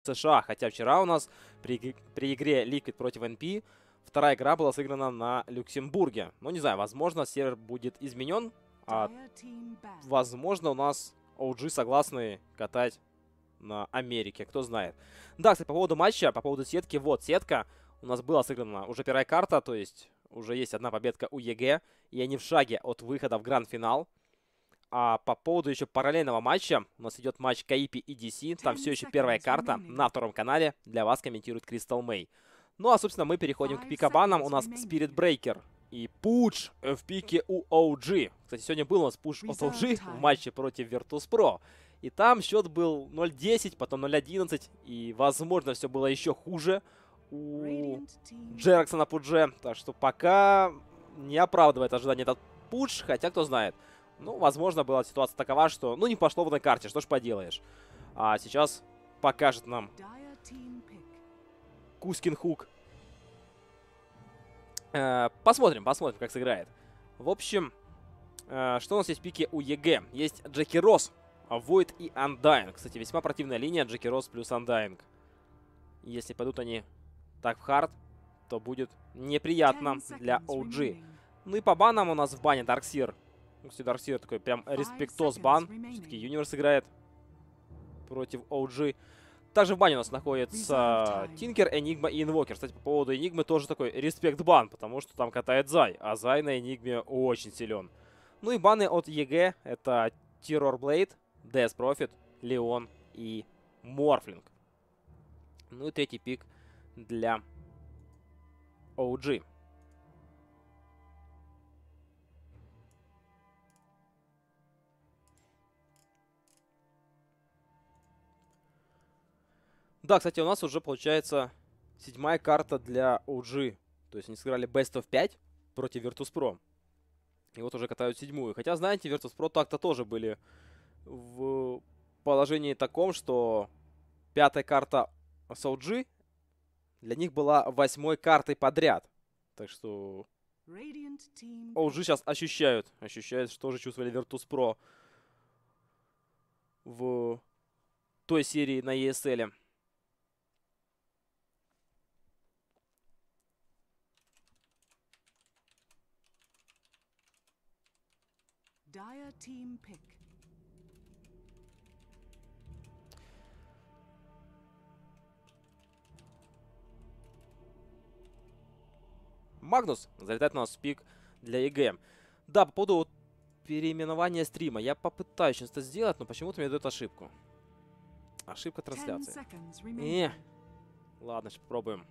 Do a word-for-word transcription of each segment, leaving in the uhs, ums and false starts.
США. Хотя вчера у нас при, при игре Liquid против эн пи вторая игра была сыграна на Люксембурге. Ну, не знаю, возможно, сервер будет изменен. А, возможно, у нас о джи согласны катать на Америке, кто знает. Да, кстати, по поводу матча, по поводу сетки. Вот, сетка у нас была сыграна уже первая карта, то есть уже есть одна победка у ЕГЭ. И они в шаге от выхода в гранд-финал. А по поводу еще параллельного матча, у нас идет матч Каипи и ди си. Там все еще первая карта на втором канале. Для вас комментирует Кристал Мэй. Ну а, собственно, мы переходим к пикабанам. У нас Spirit Breaker и пуш в пике у о джи. Кстати, сегодня был у нас пуш от о джи в матче против Virtus.pro. И там счет был ноль десять, потом ноль одиннадцать. И, возможно, все было еще хуже у Джеракса на пудже. Так что пока не оправдывает ожидания этот пуш, хотя кто знает. Ну, возможно, была ситуация такова, что, ну, не пошло в этой карте, что ж поделаешь. А сейчас покажет нам Кускин Хук. Э, посмотрим, посмотрим, как сыграет. В общем, э, что у нас есть в пике у ЕГЭ? Есть Джеки Росс, Void и Undying. Кстати, весьма противная линия Джеки Росс плюс Undying. Если пойдут они так в хард, то будет неприятно для о джи. Ну и по банам у нас в бане Дарксир. Кстати, Дарксир такой прям респектос бан. Все-таки Юниверс играет против о джи. Также в бане у нас находится Тинкер, Энигма и Инвокер. Кстати, по поводу Энигмы тоже такой респект бан, потому что там катает Зай. А Зай на Энигме очень силен. Ну и баны от ЕГЭ это Террор Блейд, Death Prophet, Леон и Морфлинг. Ну и третий пик для о джи. Да, кстати, у нас уже получается седьмая карта для о джи. То есть они сыграли Best of пять против Virtus.pro. И вот уже катают седьмую. Хотя, знаете, Virtus.pro так-то тоже были в положении таком, что пятая карта с о джи для них была восьмой картой подряд. Так что о джи сейчас ощущают, ощущают, что же чувствовали Virtus.pro в той серии на и эс эл. Dire team pick. Магнус залетает на нас в пик для ЕГЭ. Да, по поводу переименования стрима. Я попытаюсь сейчас это сделать, но почему-то мне дает ошибку. Ошибка трансляции. Не. Ладно, сейчас попробуем.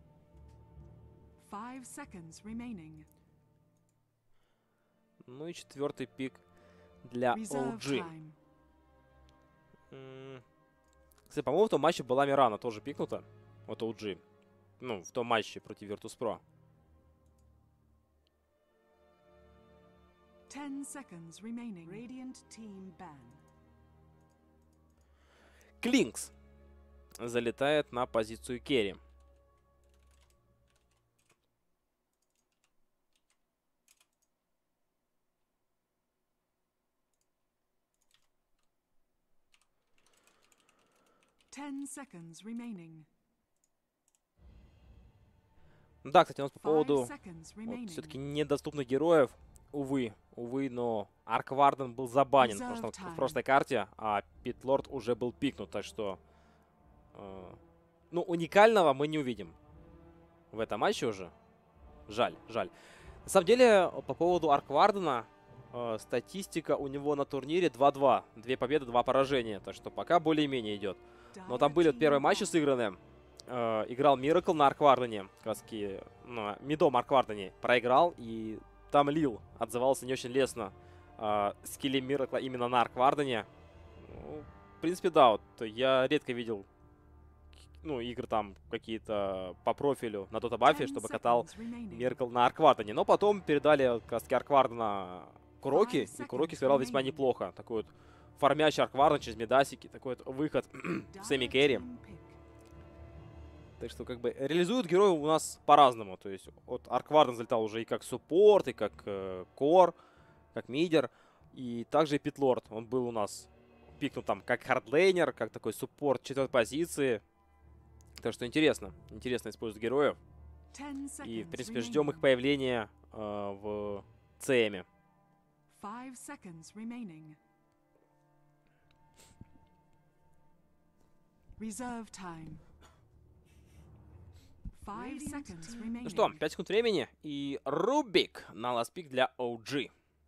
Ну и четвертый пик для о джи. Кстати, по-моему, в том матче была Мирана тоже пикнута от о джи. Ну, в том матче против Virtus.pro. Клинкс залетает на позицию керри. Да, кстати, у нас по поводу вот, все-таки недоступных героев. Увы, увы, но Аркварден был забанен в, прошлом, в прошлой карте, а Питлорд уже был пикнут, так что... Э, ну, уникального мы не увидим в этом матче уже. Жаль, жаль. На самом деле, по поводу Арквардена, э, статистика у него на турнире два-два. Две победы, два поражения, так что пока более-менее идет. Но там были вот первые матчи сыграны. Э, играл Миракл на Арквардене, как раз таки, ну, мидом Арквардене проиграл, и... Там Лил отзывался не очень лестно э, скилле Миракла именно на Арквардене. Ну, в принципе, да, вот я редко видел ну, игры там какие-то по профилю на Дота Баффе, чтобы катал Миракл на Арквардене. Но потом передали как раз Арквардена Куроки, и Куроки сыграл весьма неплохо. Такой вот фармящий Аркварден через медасики, такой вот выход в семи-керри. Так что, как бы, реализуют герои у нас по-разному. То есть, от Аркварден залетал уже и как суппорт, и как э, кор, как мидер. И также и Питлорд. Он был у нас пикнут там как хардлейнер, как такой суппорт четвертой позиции. Так что интересно. Интересно использовать героев. И, в принципе, ждем их появления э, в ЦМе. Five seconds remaining. Reserve time. Five seconds remaining. Ну что, пять секунд времени. И Рубик на ласт-пик для о джи.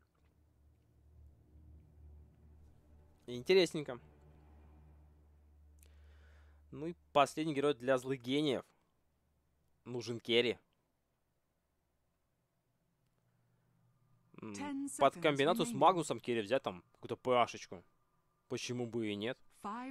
Интересненько. Ну и последний герой для злых гениев. Нужен керри. Под комбинацию с Магнусом керри взять там какую-то пашечку. Почему бы и нет?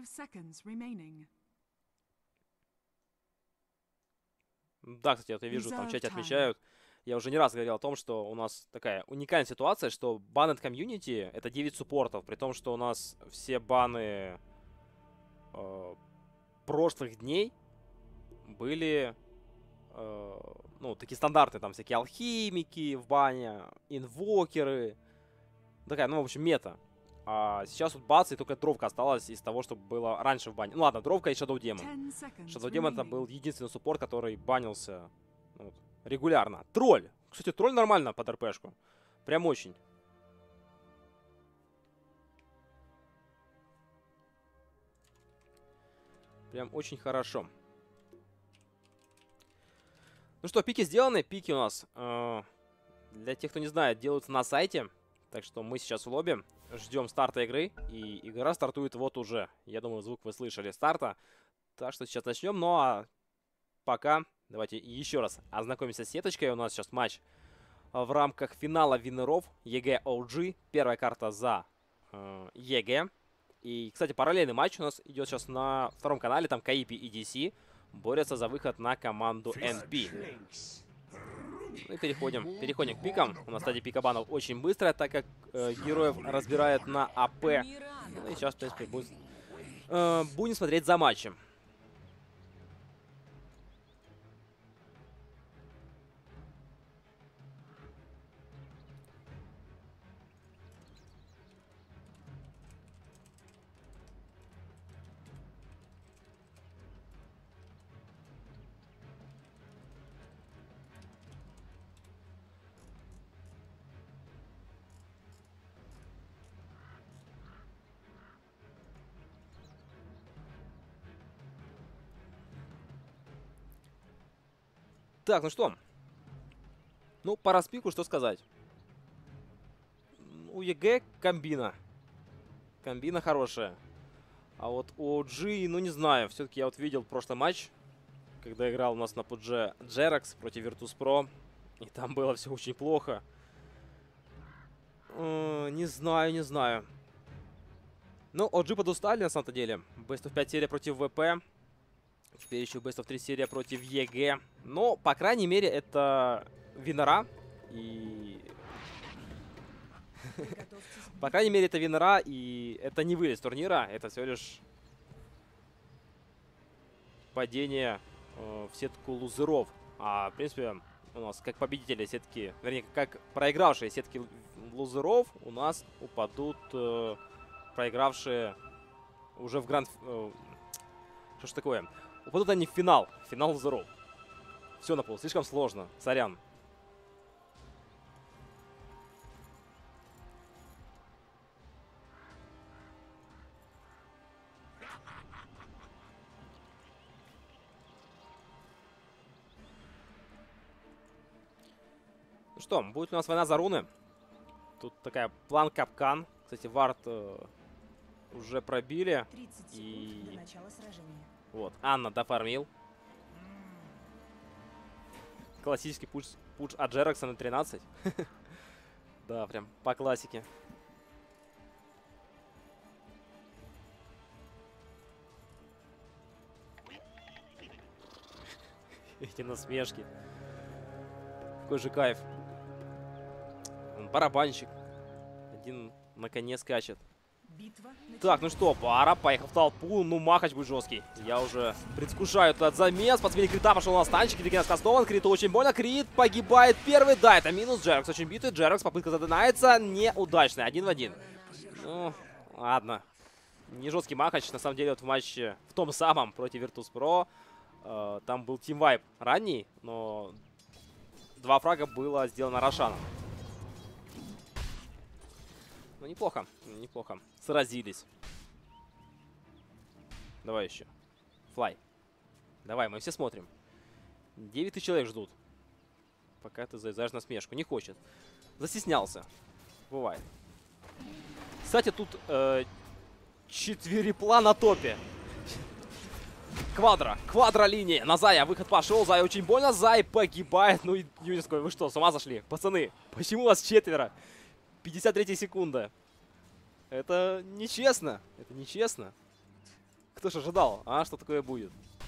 Да, кстати, вот я вижу, там в чате отмечают. Я уже не раз говорил о том, что у нас такая уникальная ситуация, что Banned Community — это девять суппортов, при том, что у нас все баны э, прошлых дней были, э, ну, такие стандартные, там всякие алхимики в бане, инвокеры. Такая, ну, в общем, мета. А сейчас вот бац, и только дровка осталась из того, что было раньше в бане. Ну ладно, дровка и Shadow Demon. Shadow Demon это был единственный суппорт, который банился, ну, вот, регулярно. Тролль. Кстати, тролль нормально под РПшку. Прям очень. Прям очень хорошо. Ну что, пики сделаны. Пики у нас, э, для тех, кто не знает, делаются на сайте. Так что мы сейчас в лобби. Ждем старта игры. И игра стартует вот уже. Я думаю, звук вы слышали старта. Так что сейчас начнем. Ну а пока давайте еще раз ознакомимся с сеточкой. У нас сейчас матч в рамках финала виннеров ЕГЭ о джи. Первая карта за э, ЕГЭ. И, кстати, параллельный матч у нас идет сейчас на втором канале. Там Каипи и ди си борются за выход на команду эн пи. Ну и переходим, переходим к пикам. У нас стадия пикабанов очень быстрая, так как э, героев разбирают на АП. Ну и сейчас, в принципе, будет, э, будем смотреть за матчем. Так, ну что? Ну, по распику, что сказать? У ЕГЭ комбина. Комбина хорошая. А вот у о джи, ну не знаю. Все-таки я вот видел прошлый матч, когда играл у нас на пудже Джеракс против Virtus.pro. И там было все очень плохо. Э, не знаю, не знаю. Ну, о джи подустали на самом-то деле. бест оф пять серия против ВП. Теперь еще бест оф три серия против ЕГЭ. Но, по крайней мере, это виннера. И... по крайней мере, это виннера. И это не вылез турнира. Это всего лишь падение э, в сетку лузеров. А, в принципе, у нас как победители сетки... Вернее, как проигравшие сетки лузеров у нас упадут э, проигравшие уже в гранд... Э, что ж такое? Упадут они в финал. Финал лузеров. Все на пол. Слишком сложно. Сорян. Ну что, будет у нас война за руны. Тут такая план капкан. Кстати, вард э, уже пробили. И... вот, Анна дофармил. Классический пуш, пуш от Джеракса на тринадцать. Да, прям по классике. Эти насмешки. Какой же кайф. Барабанщик. Один на коне скачет. Так, ну что, пара, поехал в толпу. Ну, махач будет жесткий. Я уже предвкушаю этот замес. По цвете крита пошел на станчик. Дикенс кастован. Криту очень больно. Крит погибает первый. Да, это минус. Джеракс очень битый. Джеракс, попытка задонается. Неудачная. Один в один. Ну, ладно. Не жесткий махач. На самом деле, вот в матче в том самом против Virtus.pro Э, там был тимвайп ранний, но два фрага было сделано Рошаном. Ну, неплохо, неплохо. Сразились. Давай еще. Флай. Давай, мы все смотрим. девять тысяч человек ждут. Пока ты залезаешь на смешку. Не хочет. Застеснялся. Бывает. Кстати, тут э, четверепла на топе. Квадро. Квадро-линия. На Зая выход пошел. Зай очень больно. Зай погибает. Ну, Юниской, вы что, с ума сошли? Пацаны, почему вас четверо? пятьдесят третья секунда. Это нечестно. Это нечестно. Кто ж ожидал, а, что такое будет?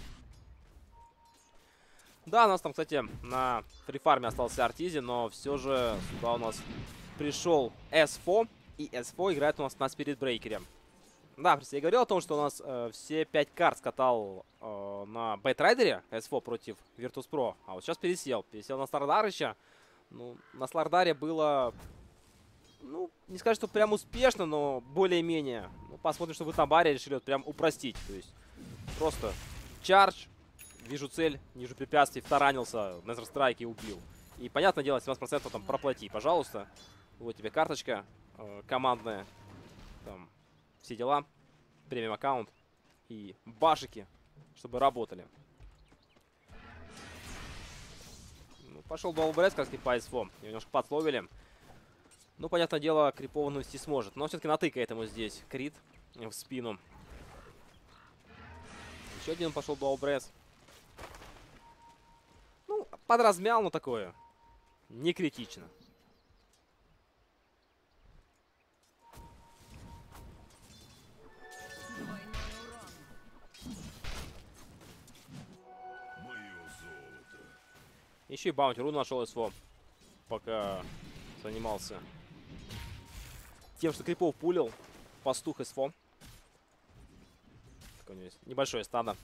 Да, у нас там, кстати, на фрифарме остался Артизи, но все же сюда у нас пришел эс фо. И эс фо играет у нас на Спирит Брейкере. Да, я говорил о том, что у нас э, все пять карт скатал э, на Бэйтрайдере эс фо против Virtus.pro. А вот сейчас пересел. Пересел на Слардарыча. Ну, на Слардаре было... Ну, не сказать, что прям успешно, но более-менее. Ну, посмотрим, что в Итабаре решили вот прям упростить. То есть просто чардж, вижу цель, вижу препятствий, втаранился, Незерстрайк и убил. И, понятное дело, семнадцать процентов там проплати, пожалуйста. Вот тебе карточка э, командная. Там все дела. Премиум аккаунт. И башики, чтобы работали. Ну, пошел Дуалбрейс, как сказать, по эс фо. Его немножко подсловили. Ну, понятное дело, крипов он нанести сможет. Но все-таки натыкает ему здесь крит в спину. Еще один пошел Дуалбрейс. Ну, подразмял, но такое. Не критично. Еще и баунти рун нашел эс фо. Пока занимался тем, что крипов пулил. Пастух эс фо. Такое у него есть небольшое стадо.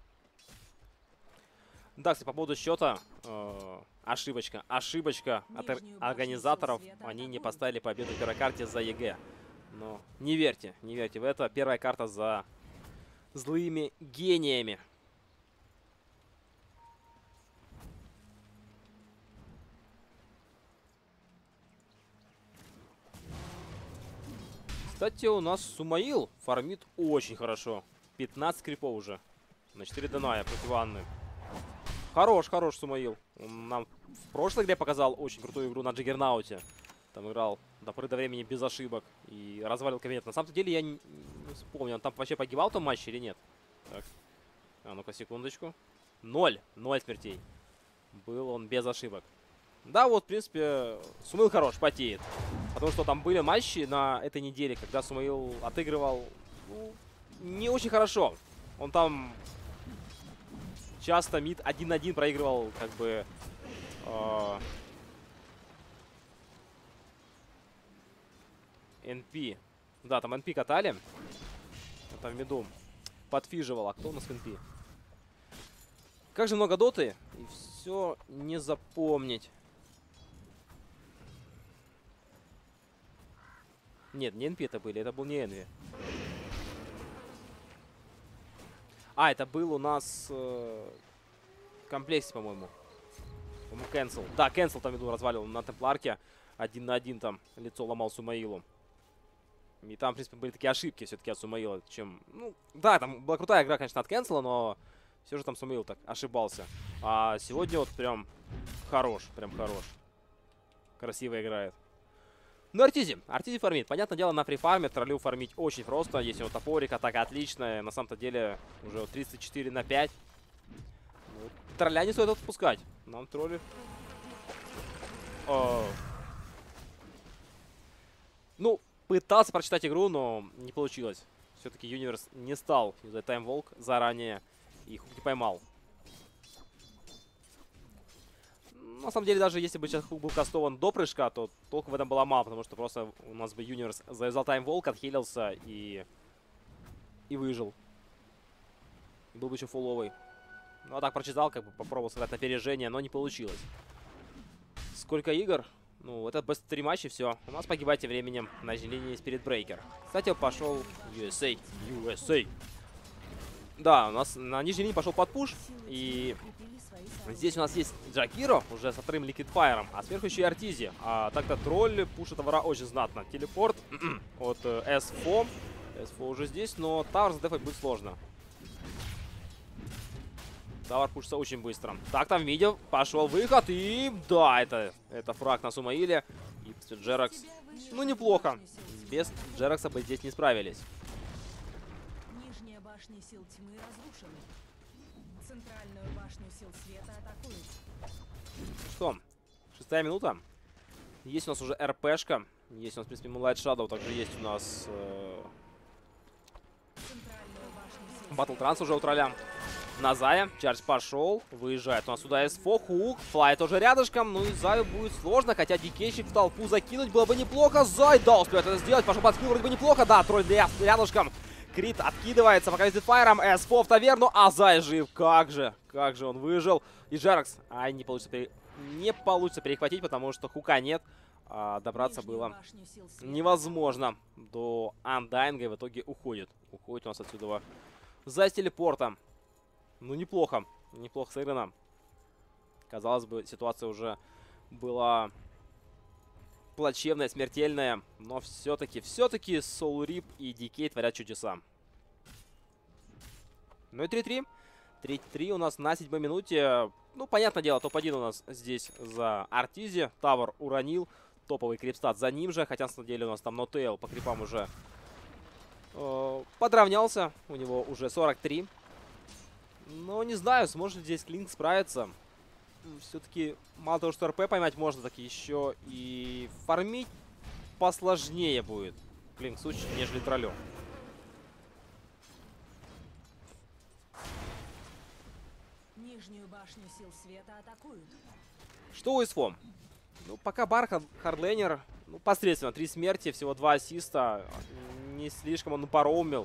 Да, кстати, по поводу счета. Э, ошибочка. Ошибочка от организаторов. Они не поставили победу в первой карте за ЕГЭ. Но не верьте, не верьте в это. Первая карта за злыми гениями. Кстати, у нас Сумаил фармит очень хорошо. пятнадцать крипов уже. На четыре Даная против Анны. Хорош, хорош Сумаил. Он нам в прошлой игре показал очень крутую игру на Джиггернауте. Там играл до поры до времени без ошибок. И развалил кабинет. На самом деле я не, не вспомню, он там вообще погибал в том матче или нет. Так. А ну-ка, секундочку. Ноль. Ноль смертей. Был он без ошибок. Да, вот, в принципе, Сумаил хорош, потеет. Потому что там были матчи на этой неделе, когда Сумаил отыгрывал, ну, не очень хорошо. Он там часто мид один на один проигрывал, как бы... Э, эн пи. Да, там эн пи катали. Там в миду подфиживал. А кто у нас в эн пи? Как же много доты, и все не запомнить. Нет, не эн пи это были, это был не Энви. А, это был у нас э, комплекс, по-моему. По-моему, Cancel. Да, Cancel там иду развалил на Темпларке. Один на один там лицо ломал Сумаилу. И там, в принципе, были такие ошибки все-таки от Сумаила, чем... Ну, да, там была крутая игра, конечно, от Cancel, но все же там Сумаил так ошибался. А сегодня вот прям хорош, прям хорош. Красиво играет. Ну, Артизи. Артизи фармит. Понятное дело, на фрифарме троллю фармить очень просто. Есть у него топорик, атака отличная. На самом-то деле уже тридцать четыре на пять. Ну, тролля не стоит отпускать. Нам тролли... О. Ну, пытался прочитать игру, но не получилось. Все-таки Юниверс не стал юзать таймволк заранее. И хук не поймал. На самом деле, даже если бы сейчас хук был кастован до прыжка, то толку в этом было мало, потому что просто у нас бы Юниверс завязал таймволк, отхилился и... и выжил. Был бы еще фуловый. Ну, а так прочитал, как бы попробовал сыграть на опережение, но не получилось. Сколько игр? Ну, это бест три матча, все. У нас погибайте временем на линии Spirit Breaker. Кстати, пошел ю эс эй. ю эс эй. Да, у нас на нижней линии пошел подпуш. И здесь у нас есть Джакиро уже со вторым Ликвидфайром, а сверху еще и Артизи. А так-то тролль пушит товара очень знатно. Телепорт от эс эф о. эс эф о уже здесь, но тавер задефать будет сложно. Тавер пушится очень быстро. Так, там видел, пошел выход. И да, это, это фраг на Сумаиле. И Джеракс. Ну, неплохо. Без Джеракса бы здесь не справились. Нижняя башня сил тьмы разрушена. Центральную башню сил света атакуют. Что? Шестая минута. Есть у нас уже РПшка. Есть у нас, в принципе, Moonlight Shadow. Также есть у нас э... Battle Trance уже у тролля. На Зая. Чардж пошел. Выезжает у нас сюда эс эф о. Хук. Флай тоже рядышком. Ну и Заю будет сложно. Хотя дикейщик в толпу закинуть было бы неплохо. Зай, да, успеет это сделать. Пошел под спину, вроде бы неплохо. Да, тролль рядышком. Крит откидывается, пока везет файром. эс эф о в таверну. А Зай жив. Как же. Как же он выжил. И Джеракс. Ай, не получится, пере... не получится перехватить, потому что хука нет. А добраться было невозможно до Андайнга. И в итоге уходит. Уходит у нас отсюда Зай с телепортом. Ну, неплохо. Неплохо сыграно. Казалось бы, ситуация уже была плачевная, смертельная. Но все-таки, все-таки Soul Rip и ди кей творят чудеса. Ну и три-три. три-три у нас на седьмой минуте. Ну, понятное дело, топ один у нас здесь за Артизи. Тавер уронил. Топовый крипстат за ним же. Хотя, на самом деле, у нас там Нотейл по крипам уже э, подравнялся. У него уже сорок три. Но не знаю, сможет ли здесь Клинк справиться. Все-таки мало того, что РП поймать можно, так еще и фармить посложнее будет Клинк случай, нежели троллю. Нижнюю башню сил света атакуют. Что у эс эф о? Ну, пока Бар хардлейнер, ну, посредственно. Три смерти, всего два ассиста. Не слишком он напаромил.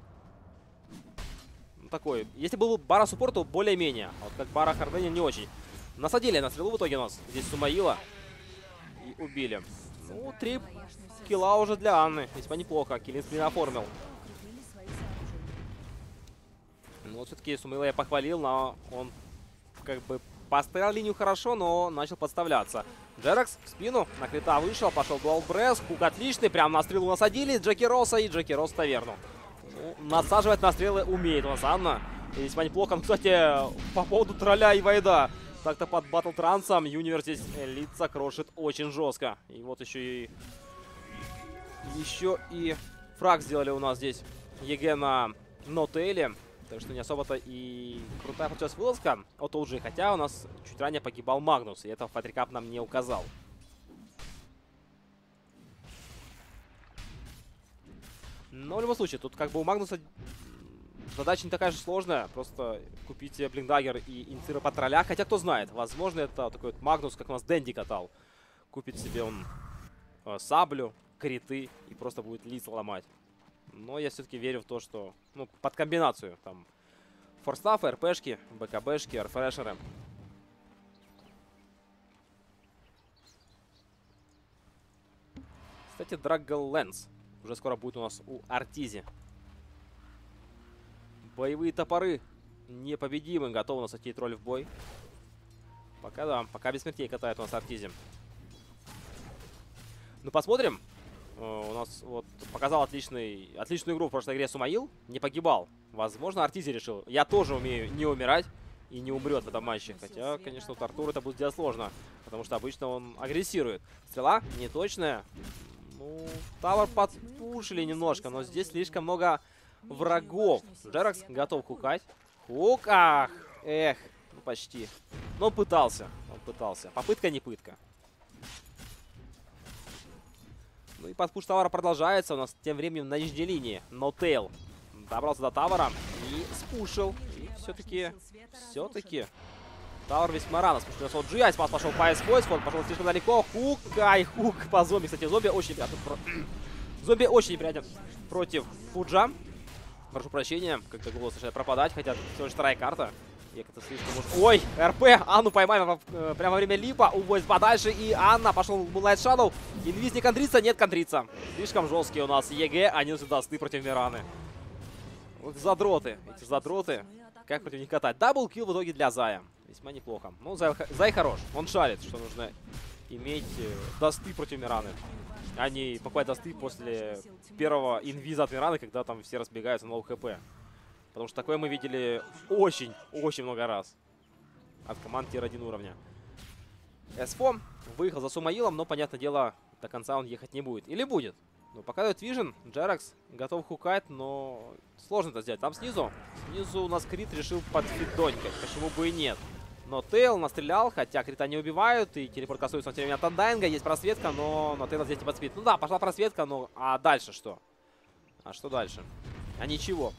Такой. Если был Бара суппорт, то более-менее. А вот как Бара хардлейнер не очень. Насадили на стрелу в итоге у нас. Здесь Сумаила. И убили. Ну, три килла уже для Анны. Весьма неплохо. Киллинг не оформил. Ну, вот все-таки Сумаила я похвалил, но он как бы поставил линию хорошо, но начал подставляться. Джеракс в спину, на крита вышел, пошел дуал бресс. Хук отличный, прям на стрелу насадили. Джеки Росса и Джеки Росс в таверну. Ну, насаживать на стрелы умеет у нас Анна. И весьма неплохо. Ну, кстати, по поводу тролля и Вайда. Так-то под Battle Трансом Юниверс здесь лица крошит очень жестко. И вот еще и... Еще и фраг сделали у нас здесь ЕГЭ на Нотейле. Так что не особо-то и крутая получилась вылазка от о джи. Хотя у нас чуть ранее погибал Магнус. И этого Фатрикап нам не указал. Но в любом случае, тут как бы у Магнуса задача не такая же сложная. Просто купите Блиндагер и инициировать по троллях. Хотя кто знает, возможно это такой вот Магнус, как у нас Дэнди катал. Купит себе он э, саблю, криты и просто будет лица ломать. Но я все-таки верю в то, что ну, под комбинацию там форстафы, РПшки, БКБшки, арфрешеры. Кстати, Драггл Лэнс уже скоро будет у нас у Артизи. Боевые топоры непобедимы. Готовы у нас идти тролль в бой. Пока да, пока без смертей катает у нас Артизи. Ну, посмотрим. Uh, у нас вот показал отличный, отличную игру в прошлой игре Сумаил. Не погибал. Возможно, Артизи решил. Я тоже умею не умирать и не умрет в этом матче. Хотя, конечно, у Артура это будет делать сложно. Потому что обычно он агрессирует. Стрела неточная. Ну, Тавер подпушили немножко. Но здесь слишком много врагов. Джеракс готов хукать. Хук, ах, эх, ну почти. Но он пытался. Он пытался. Попытка не пытка. Ну и подпуш Тавара продолжается. У нас тем временем на нижней линии Нотейл добрался до Тавара и спушил. И все-таки, все-таки Тавар весьма рано спушил о джи. Айспас пошел по эс-фойс, пошел слишком далеко. Хук, ай, хук по зомби. Кстати, зомби очень неприятен. Зомби очень неприятен против Фуджа. Прошу прощения, как-то голос начинает пропадать, хотя всего лишь вторая карта. Я как-то слишком уж... Ой, РП, Анну поймаем э, прямо во время липа, уводит подальше, и Анна пошел в Moonlight Shadow. Инвиз не контрится, нет контрится. Слишком жесткие у нас ЕГЭ, они сюда сты против Мираны. Вот задроты. Эти задроты. Как против них катать. Даблкил в итоге для Зая. Весьма неплохо. Ну, Зай, Зай хорош. Он шарит, что нужно иметь э, досты против Мираны. А не покупать досты после первого инвиза от Мираны, когда там все разбегаются на лоу хп. Потому что такое мы видели очень-очень много раз. От команд тир один уровня. СФО выехал за Сумаилом, но, понятное дело, до конца он ехать не будет. Или будет. Ну, показывает Вижен. Джеракс готов хукать, но сложно это сделать. Там снизу. Снизу у нас Крит решил подфидонькать. Почему бы и нет. Но Тейл настрелял, хотя Крита не убивают. И телепорт кастуется на время от Андайнга. Есть просветка, но, но Тейл здесь не подспит. Ну да, пошла просветка, но а дальше что? А что дальше? А ничего.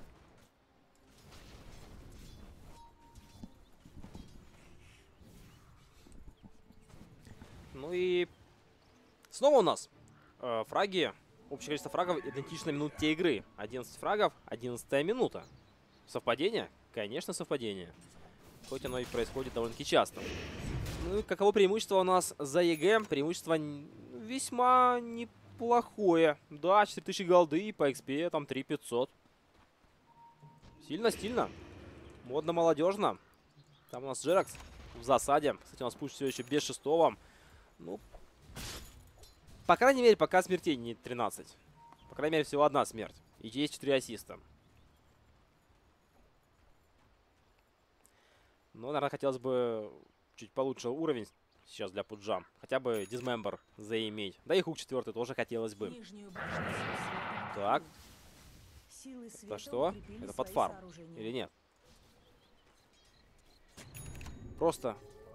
Ну и снова у нас э, фраги. Общее количество фрагов идентично минуте игры. одиннадцать фрагов, одиннадцатая минута. Совпадение? Конечно, совпадение. Хоть оно и происходит довольно-таки часто. Ну и каково преимущество у нас за ЕГЭ? Преимущество весьма неплохое. Да, четыре тысячи голды, по экспе там три тысячи пятьсот. Сильно-стильно. Модно-молодежно. Там у нас Джеракс в засаде. Кстати, у нас пуш все еще без шестого. Ну, по крайней мере, пока смертей не тринадцать. По крайней мере, всего одна смерть. И есть четыре ассиста. Но, наверное, хотелось бы чуть получше уровень сейчас для пуджа. Хотя бы дизмембер заиметь. Да и хук четвертый тоже хотелось бы. Так. Это что? Это под фарм. Или нет? Просто...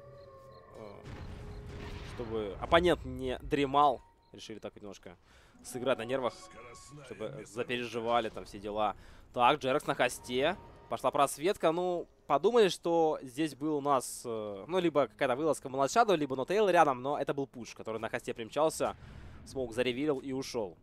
чтобы оппонент не дремал. Решили так немножко сыграть на нервах, чтобы запереживали там все дела. Так, Джеракс на хосте. Пошла просветка. Ну, подумали, что здесь был у нас, э, ну, либо какая-то вылазка Младшаду, либо Нотейл рядом, но это был пуш, который на хосте примчался. Смоук заревелил и ушел.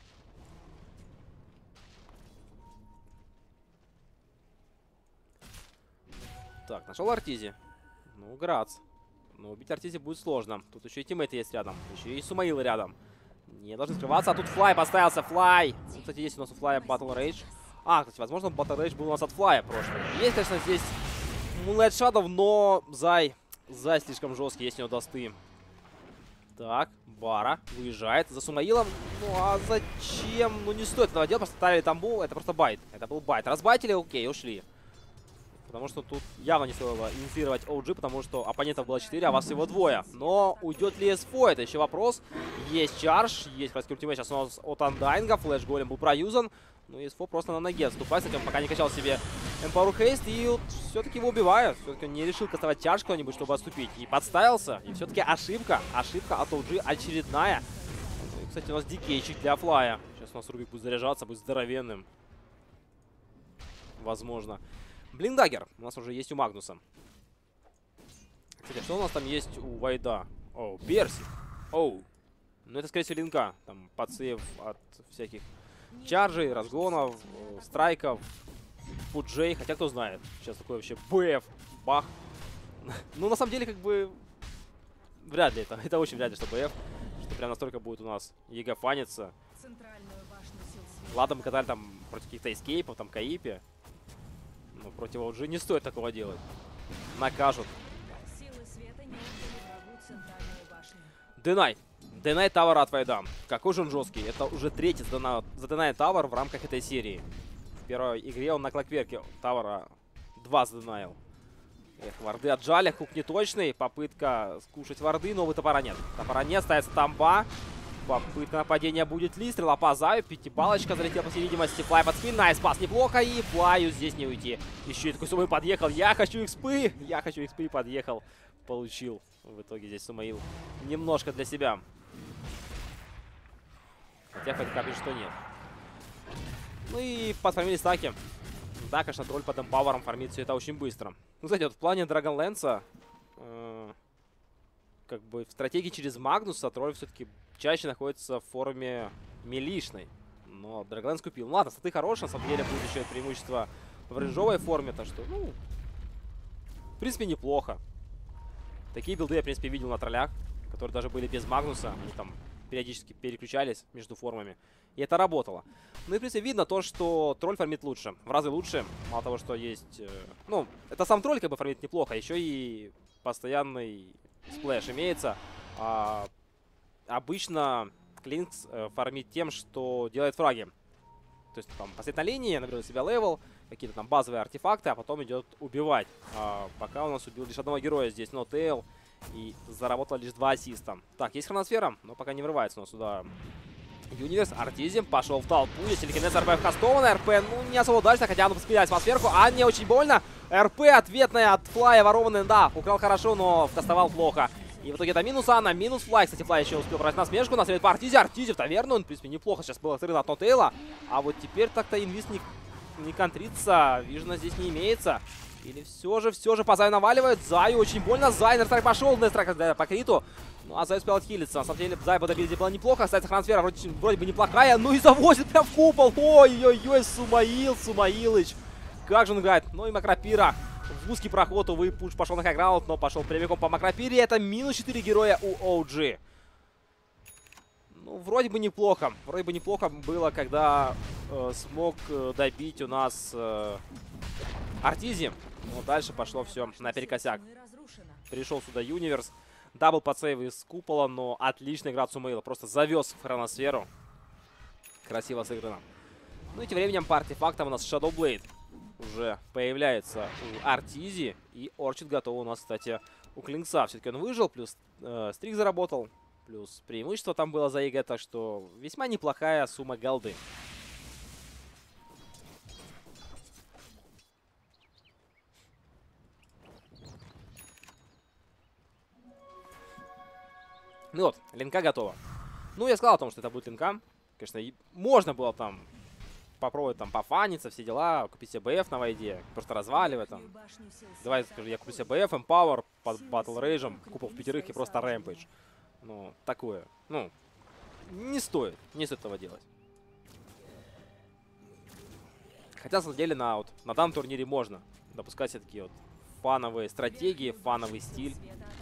Так, нашел Артизи. Ну, Грац. Но убить Артизи будет сложно. Тут еще и тиммейты есть рядом. Еще и Сумаил рядом. Не должны скрываться. А тут Флай поставился. Флай. Ну, кстати, есть у нас у Флая Battle Rage. А, кстати, возможно, Battle Rage был у нас от Флая прошлый. Есть, конечно, здесь Moonlight Shadow, но Зай. Зай слишком жесткий. Есть у него досты. Так, Бара выезжает за Сумаилом. Ну, а зачем? Ну, не стоит этого делать. Просто ставили тамбу. Это просто байт. Это был байт. Разбайтили, окей, ушли. Потому что тут явно не стоило инициировать о джи, потому что оппонентов было четыре, а вас всего двое. Но уйдет ли СФО? Это еще вопрос. Есть чардж, есть классический ультимейт сейчас у нас от Андайнга. Флэш голем был проюзан. Ну, СФО просто на ноге отступает. Кстати, он пока не качал себе Empower Haste. И вот все-таки его убивают. Все-таки он не решил кастовать чардж кто-нибудь, чтобы отступить. И подставился. И все-таки ошибка. Ошибка от о джи очередная. Ну, и, кстати, у нас дикейчик для Флая. Сейчас у нас Рубик будет заряжаться, будет здоровенным. Возможно. Блиндагер у нас уже есть у Магнуса. Кстати, что у нас там есть у Вайда? О, Перси. Оу. Ну, это, скорее всего, линка. Там подсейв от всяких чарджей, разгонов, страйков, пуджей. Хотя, кто знает. Сейчас такой вообще БФ. Бах. Ну, на самом деле, как бы... Вряд ли это. Это очень вряд ли, что БФ. Что прям настолько будет у нас ЕГЭ фаниться. Ладно, мы катали там против каких-то эскейпов, там Каипи. Но против о джи не стоит такого делать. Накажут. Денай. Денай Тавара от Вайда. Какой же он жесткий. Это уже третий за Денай Тавар в рамках этой серии. В первой игре он на Клокверке Тавара два заденаил. Эх, варды отжали. Хук неточный. Попытка скушать варды. Новый топора нет. Топора нет. Ставится тамба. Попытка нападения будет ли. Стрела по Заю. Пятибалочка залетела по всей видимости. Флай под спин. Найс пас неплохо. И Флаю здесь не уйти. Еще и такой Сумаил подъехал. Я хочу экспы. Я хочу экспы. Подъехал. Получил. В итоге здесь Сумаил немножко для себя. Хотя хоть капли что нет. Ну и подформили стаки. Да, конечно, тролль под эмпауэром фармит все это очень быстро. Ну, кстати, вот в плане Dragonlance э, как бы в стратегии через Магнуса тролль все-таки чаще находится в форме милишной. Но Dragonlance купил. Ну ладно, статы хорошие, на самом деле будет еще и преимущество в рейнджовой форме, так что, ну, в принципе, неплохо. Такие билды я, в принципе, видел на троллях, которые даже были без Магнуса. Они там периодически переключались между формами. И это работало. Ну и, в принципе, видно то, что тролль фармит лучше. В разы лучше. Мало того, что есть... Э, ну, это сам тролль как бы фармит неплохо. Еще и постоянный сплэш имеется. А, обычно Клинкс э, фармит тем, что делает фраги. То есть там поставить на линии, наберет себя левел, какие-то там базовые артефакты, а потом идет убивать. А, пока у нас убил лишь одного героя здесь, но Тейл. И заработал лишь два ассиста. Так, есть хроносфера, но пока не врывается у нас сюда Юниверс. Артизим пошел в толпу. Здесь телекинез РП вкастован. РП, ну, не особо удачно, хотя он вспыляет по сверху. А не очень больно. РП ответная от Флая ворованный. Да, украл хорошо, но вкастовал плохо. И в итоге это минус Анна, минус Флай. Кстати, Флай еще успел брать насмешку. Настрелит по Артизе. Артизе в таверну. Он, в принципе, неплохо сейчас был отрыт от Нотейла. А вот теперь так-то инвиз не, не контрится. Вижена здесь не имеется. Или все же, все же по Заю наваливает. Заю очень больно. Зай на страйк пошел. На страйк по криту. Ну, а Зай успел отхилиться. На самом деле, Зай бы добили было неплохо. Кстати, хроносфера вроде, вроде бы неплохая. Ну и завозит прям в купол. Ой-ой-ой, Сумаил, Сумаилыч. Как же он играет. Ну и Макропира. В узкий проход, увы, пуш пошел на хайграунд, но пошел прямиком по Макропире. Это минус четыре героя у о джи. Ну, вроде бы неплохо. Вроде бы неплохо было, когда э, смог э, добить у нас э, Артизи. Но дальше пошло все наперекосяк. Пришел сюда Юниверс. Дабл подсейв из купола, но отличная игра от Сумаила. Просто завез в хроносферу. Красиво сыграно. Ну и тем временем по артефактам у нас Shadow Blade уже появляется у Артизи. И Орчид готов у нас, кстати, у Клинкса. Все-таки он выжил, плюс э, стрик заработал. Плюс преимущество там было за ЕГЭ. Так что весьма неплохая сумма голды. Ну вот, линка готова. Ну, я сказал о том, что это будет линка. Конечно, можно было там попробовать там пофаниться, все дела, купить себе БФ на вайде, просто разваливать там. Давай, скажу, я куплю себе БФ, Empower под Battle Rage, купил в пятерых и просто Rampage. Ну, такое. Ну, не стоит, не стоит этого делать. Хотя, на самом деле, на, вот, на данном турнире можно допускать все такие вот фановые стратегии, фановый стиль.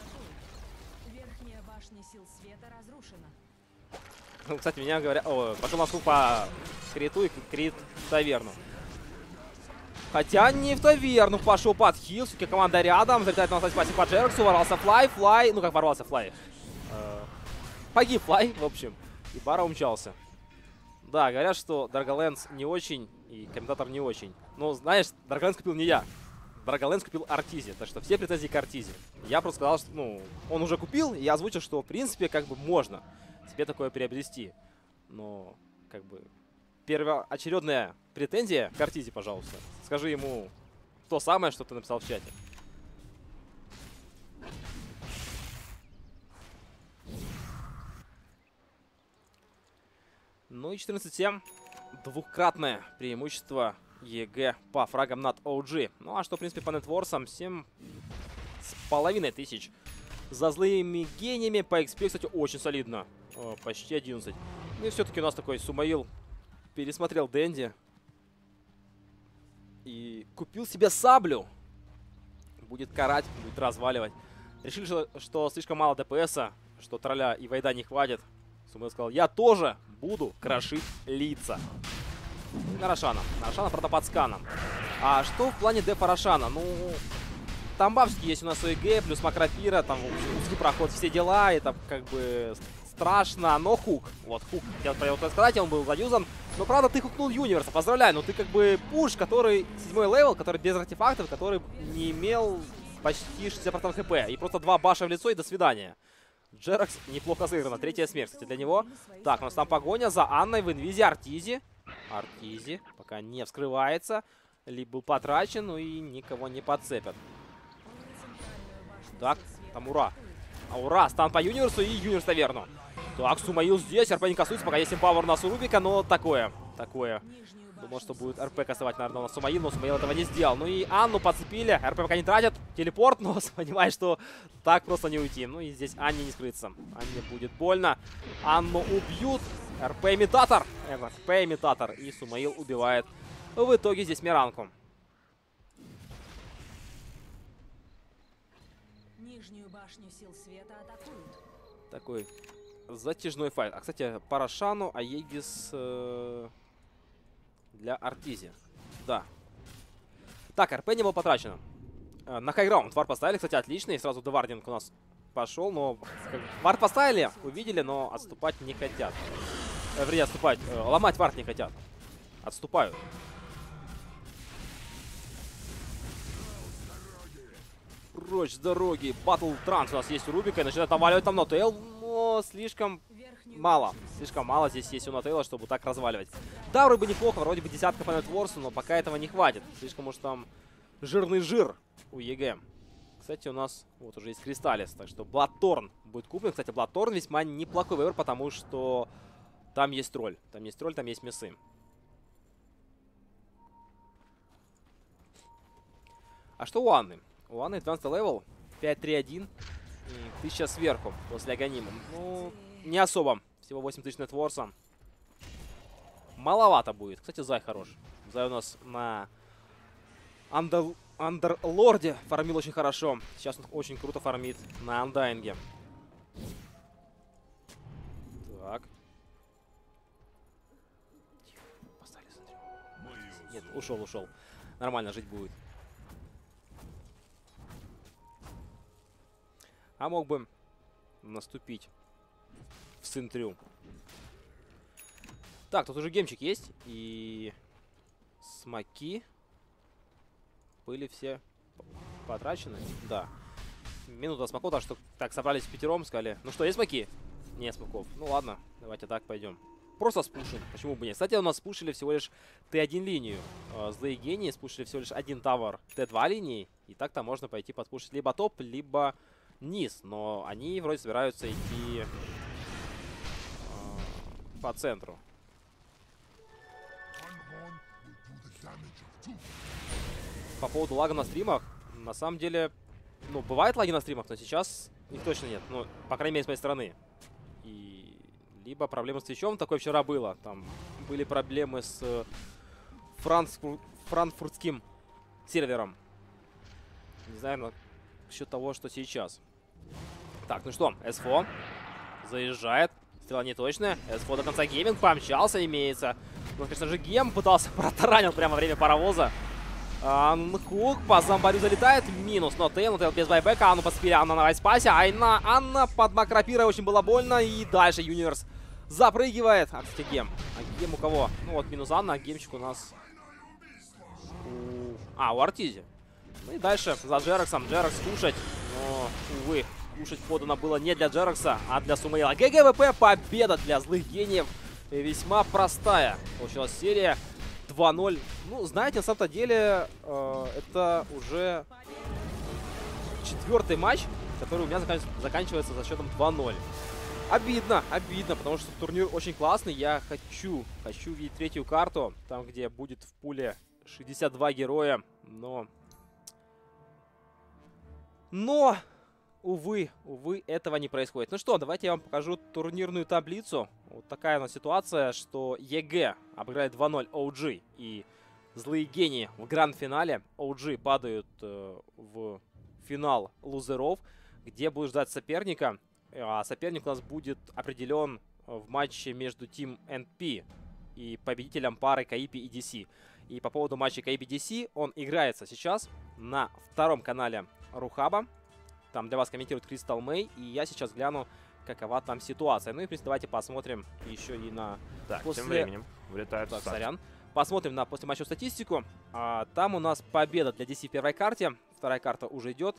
Сил света разрушена. Ну, кстати, меня говорят... О, пошел на скуп по криту и крит в таверну. Хотя не в таверну пошел под хил. Все-таки команда рядом. Залетает на спасибо по Джерексу. Ворвался Флай. Флай. Ну, как ворвался Флай. Э, погиб Флай, в общем. И Бара умчался. Да, говорят, что Даргаленс не очень. И комментатор не очень. Но, знаешь, Даргаленс купил не я. Даргаленс купил Артизи, так что все претензии к Артизи. Я просто сказал, что, ну, он уже купил, и я озвучил, что, в принципе, как бы можно себе такое приобрести. Но, как бы, первоочередная претензия к Артизи, пожалуйста. Скажи ему то самое, что ты написал в чате. Ну и четырнадцать семь. Двукратное преимущество ЕГЭ по фрагам над о джи. Ну а что, в принципе, по нетворсам? семь с половиной тысяч. За злыми гениями. По икс пи, кстати, очень солидно. О, почти одиннадцать. Ну и все-таки у нас такой Сумаил пересмотрел Дэнди. И купил себе саблю. Будет карать, будет разваливать. Решили, что, что слишком мало ДПСа, что тролля и вайда не хватит. Сумаил сказал, я тоже буду крошить лица. На Рошана. На Рошана, правда, под сканом. А что в плане дефа Рошана? Ну, там бабский есть у нас ОЭГ, плюс Макропира, там узкий проход, все дела. Это как бы страшно, но хук. Вот, хук. Я хотел сказать, он был заюзан. Но, правда, ты хукнул Юниверса. Поздравляю, но ты как бы пуш, который седьмой левел, который без артефактов, который не имел почти шестьдесят процентов хп. И просто два баша в лицо и до свидания. Джерекс неплохо сыграно. Третья смерть, кстати, для него. Так, у нас там погоня за Анной в инвизе Артизи. Артизи пока не вскрывается. Либо был потрачен, ну и никого не подцепят. Так, там ура. А ура, стан по Юниверсу и Юниверс таверну. Так, Сумаил здесь, РП не касуется, пока есть эмпауэр у нас у Рубика, но такое, такое. Думал, что будет РП касовать, наверное, на Сумаил, но Сумаил этого не сделал. Ну и Анну подцепили, РП пока не тратят, телепорт, но понимает, что так просто не уйти. Ну и здесь Анне не скрыться, Анне будет больно. Анну убьют, РП-имитатор, РП-имитатор, и Сумаил убивает в итоге здесь Миранку. Нижнюю башню сил света атакуют. Такой затяжной файт. А, кстати, по Рошану Аегис... Э... для Артизи. Да. Так, РП не было потрачено. Э, на хайграунд вард поставили, кстати, отличный. Сразу девардинг у нас пошел, но... Вард поставили, увидели, но отступать не хотят. Э, вернее, отступать. Э, ломать вард не хотят. Отступают. Прочь с дороги. Батл транс у нас есть у Рубика. И начинает наваливать там Нотейл. Но слишком мало. Слишком мало здесь есть у Нотейла, чтобы так разваливать. Да, вроде бы неплохо. Вроде бы десятка по нетворсу, но пока этого не хватит. Слишком уж там жирный жир у ЕГЭ. Кстати, у нас вот уже есть Кристаллис. Так что Бладторн будет куплен. Кстати, Бладторн весьма неплохой выбор, потому что там есть тролль. Там есть тролль, там есть мясы. А что у Анны? У Анны Advanced Level пять три один и тысяча сверху после Аганима. Ну, не особо. Всего восемь тысяч нетворса. Маловато будет. Кстати, Зай хорош. Зай у нас на Андер... Андерлорде фармил очень хорошо. Сейчас он очень круто фармит на Андайнге. Так. Поставили, смотрю. Нет, ушел, ушел. Нормально жить будет. А мог бы наступить в Синтрю. Так, тут уже гемчик есть. И смоки были все потрачены. Да. Минута смоков, так что так собрались в пятером, сказали. Ну что, есть смоки? Нет смоков. Ну ладно, давайте так пойдем. Просто спушим. Почему бы нет? Кстати, у нас спушили всего лишь Т один линию. Злые гении спушили всего лишь один тавер Т два линии. И так-то можно пойти подспушить либо топ, либо низ, но они вроде собираются идти э, по центру. По поводу лага на стримах, на самом деле, ну, бывают лаги на стримах, но сейчас их точно нет. Ну, по крайней мере, с моей стороны. И либо проблемы с твичом, такое вчера было. Там были проблемы с э, францфур... франкфуртским сервером. Не знаю, на счет того, что сейчас. Так, ну что, СФО заезжает. Стрела не точная. СФО до конца гейминг помчался, имеется. Ну, конечно же, гем пытался протаранил прямо во время паровоза. Анхук по зомбарю залетает. Минус. Но Тейл, Тейл без байбека. Анну подспили, Анна на вайспасе. Айна, Анна под макропирой очень было больно. И дальше Юниверс запрыгивает. А, кстати, гем. А гем у кого? Ну вот, минус Анна. А гемчик у нас... У... А, у Артизи. Ну и дальше за Джераксом. Джеракс кушать. Но, увы, кушать подано было не для Джеракса, а для Сумаила. ГГВП, победа для злых гениев. И весьма простая получилась серия. два ноль. Ну, знаете, на самом-то деле, э, это уже четвертый матч, который у меня заканч заканчивается за счетом два ноль. Обидно, обидно, потому что турнир очень классный. Я хочу, хочу видеть третью карту, там, где будет в пуле шестьдесят два героя, но... Но, увы, увы, этого не происходит. Ну что, давайте я вам покажу турнирную таблицу. Вот такая у нас ситуация, что ЕГЭ обыграет два ноль о джи. И злые гении в гранд-финале. о джи падают э, в финал лузеров, где будут ждать соперника. А соперник у нас будет определен в матче между Team эн пи и победителем пары Каипи и ди си. И по поводу матча Каипи ди си, он играется сейчас на втором канале Рухаба. Там для вас комментирует Кристал Мэй. И я сейчас гляну, какова там ситуация. Ну и, в принципе, давайте посмотрим еще и на... Так, после... тем временем вылетает так, старт. сорян. Посмотрим на послематчевую статистику. А, там у нас победа для ди си в первой карте. Вторая карта уже идет.